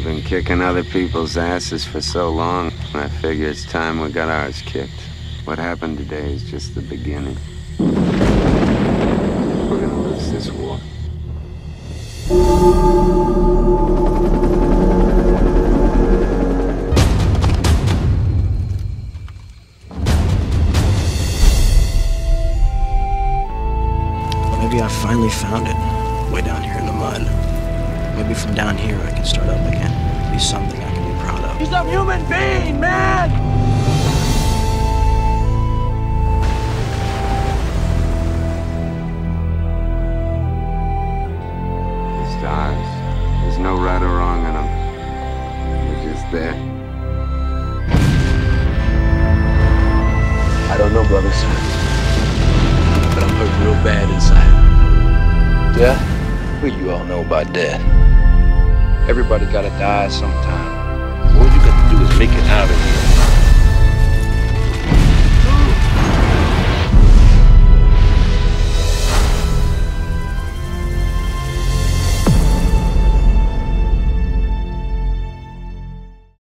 We've been kicking other people's asses for so long, I figure it's time we got ours kicked. What happened today is just the beginning. We're gonna lose this war. Maybe I finally found it, way down here in the mud. Maybe from down here I can start up again. Be something I can be proud of. He's a human being, man! The stars. There's no right or wrong in them. They're just there. I don't know, brothers, but I'm hurt real bad inside. Yeah? Well, you all know about death. Everybody gotta die sometime. All you got to do is make it out of here.